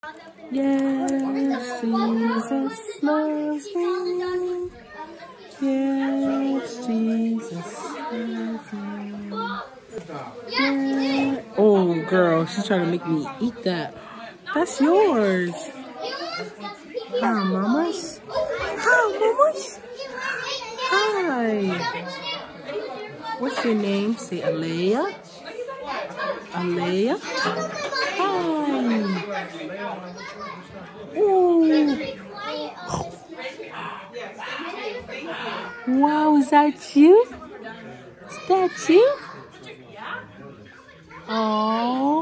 Yes, Jesus loves me. Yes, Jesus loves me. Yeah. Oh, girl, she's trying to make me eat that. That's yours. Hi, mamas. Hi, mamas. Hi. What's your name? Say Alea. Alea. Hi. Ooh. Wow, is that you? Is that you? Oh.